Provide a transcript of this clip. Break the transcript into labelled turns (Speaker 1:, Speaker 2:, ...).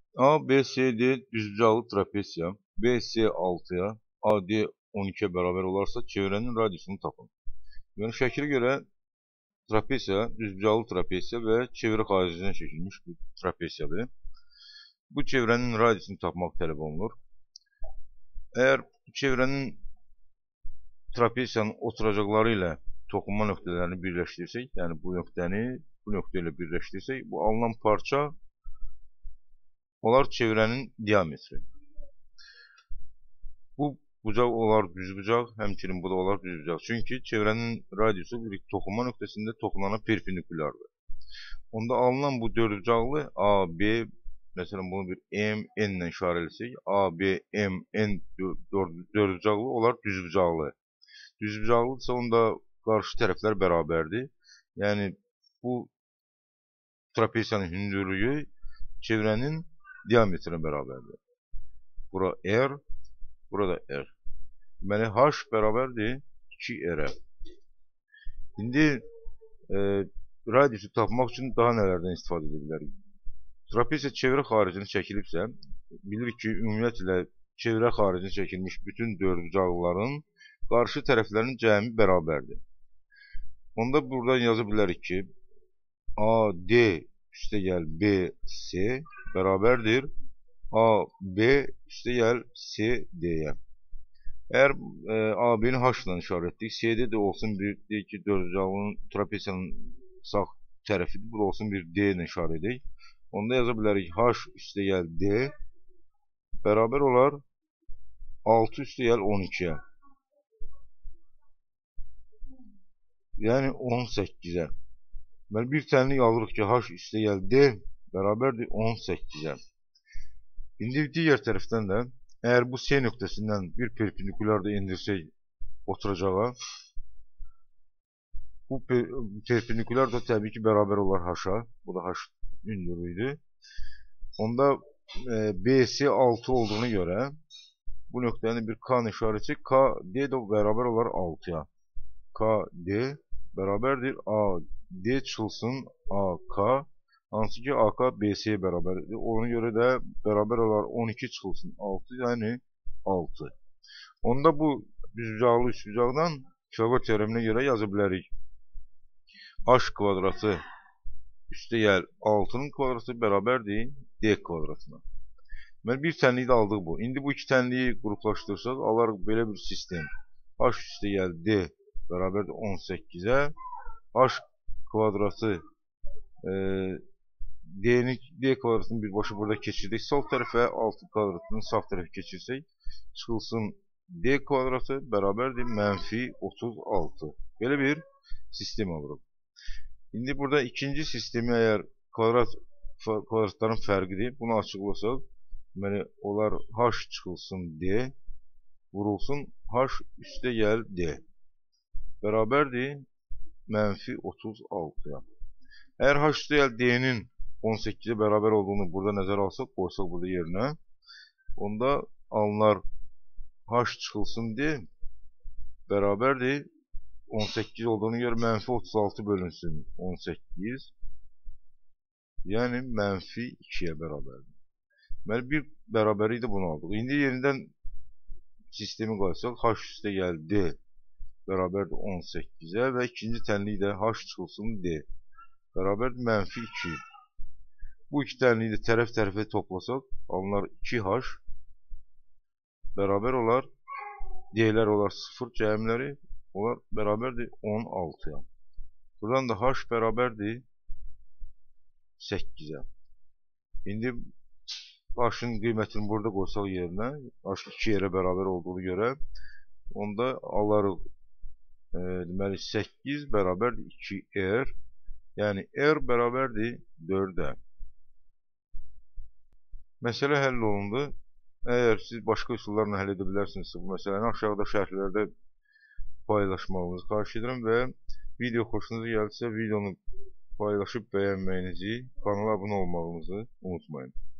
Speaker 1: A, B, C, D düzbucaqlı trapesiya B, C 6'ya, A, D 12'ye bərabər olarsa çevrənin radiusunu tapın. Yəni şəklə görə trapesiya, düzbucaqlı trapesiya və çevrə xaricindən çəkilmiş bir trapesiyadır. Bu çevrənin radiusunu tapmaq tələb olunur. Əgər çevrənin trapesiyanın oturacaqları ilə toxunma nöqtələrini birləşdirsək, yəni bu nöqtəni bu nöqtə ilə birləşdirsək, bu alınan parça olar çevrənin diametri. Bu bucaq olar düzbucaq, həmçinin bu da olar düzbucaq. Çünki çevrənin radiusu bir toxunma nöqtəsində toxunana perpendikulardır. Onda alınan bu dördbucaqlı AB, məsələn bunu bir M, N ilə işarə etsək, AB, M, N dördbucaqlı olar düzbucaqlı. Düzbucaqlıdırsa onda qarşı tərəflər bərabərdir. Yəni bu trapesiyanın hündürlüyü çevrənin diametrinə bərabərdir. Bura R, burada R. Deməli H bərabərdir 2R-ə. İndi radiusu tapmaq üçün daha nələrdən istifadə edə bilərik? Trapesiya çevrə xaricində çəkilibsə, bilirik ki, ümumiyyətlə çevrə xaricində çəkilmiş bütün dördbucaqlıların qarşı tərəflərin cəmi bərabərdir. Onda buradan yaza bilərik ki, AD üstəgəl BC bərabərdir AB üstəgəl CD-yə. Əgər AB-ni H ilə işarə etdik, CD də olsun bir, deyək ki, dördbucaqlının trapesiyanın sağ tərəfidir, bu da olsun bir D ilə işarə edək. Onda yaza bilərik H üstəgəl D bərabər olar 6 üstəgəl 12-yə. Yəni 18-ə. Deməli, bir tənlik alırıq ki, H üstəgəl D bərabərdir 18-ə. İndi digər tərəfdən də, əgər bu C nöqtəsindən bir perpendikular da indirsək oturacağa, bu perpendikular da təbii ki, bərabər olar H-a. Bu da H hündürlüyüdür. Onda BC 6 olduğuna görə bu nöqtəni bir K işarə etsək, KD də bərabər olar 6-ya. KD bərabərdir AD çıxılsın AK, hansı ki AK BC-yə bərabərdir. Ona görə də bərabər olar 12 çıxılsın 6, yəni 6. Onda bu düzbucaqlı üçbucaqdan Pisagor teoreminə görə yaza bilərik. H kvadratı üstəgəl 6-nın kvadratı bərabərdir D kvadratına. Deməli, bir tənliyi də aldıq bu. İndi bu iki tənliyi qruplaşdırsaq, alarıq belə bir sistem. H üstəgəl D bərabərdir 18-ə. H kvadratı D kvadratını birbaşa burada keçirdik sol tərəfə, 6 kvadratını sağ tərəfə keçirsək, çıxılsın D kvadratı bərabərdir mənfi 36. Belə bir sistem alırıq. İndi burada ikinci sistemi əgər kvadratların fərqidir, bunu açıqlasaq, deməli, onlar H çıxılsın D, vurulsun H üstəgəl D bərabərdir mənfi 36-ya. Əgər H üstəgəl D-nin 18-ə bərabər olduğunu burada nəzərə alsaq, qoysaq burada yerinə, onda alınar H çıxılsın D bərabərdir 18 olduğunu görə mənfi 36 bölünsün 18, yəni mənfi 2-yə bərabərdir. Deməli, bir bərabəri də bunu aldıq. İndi yenidən sistemi qoysaq, H üstəgəl D bərabərdir 18-ə və ikinci tənlik də H çıxılsın D bərabərdir mənfi 2. Bu iki tənliyi də tərəf-tərəfə toplasaq, alınar 2H bərabər olar, D-lər olar 0 cəmləri, onlar bərabərdir 16-ya. Buradan da H bərabərdir 8-ə. İndi H-ın qiymətini burada qoysaq yerinə, H 2 yerə bərabər olduğunu görə, onda alarıq, deməli 8 bərabərdir 2R, yəni R bərabərdir 4-ə. Məsələ həll olundu. Əgər siz başqa üsullarla həll edə bilərsinizsə, bu məsələni aşağıda şərhlərdə paylaşmağınızı xahiş edirəm və video xoşunuza gəlsə, videonu paylaşıb bəyənməyinizi, kanala abunə olmağınızı unutmayın.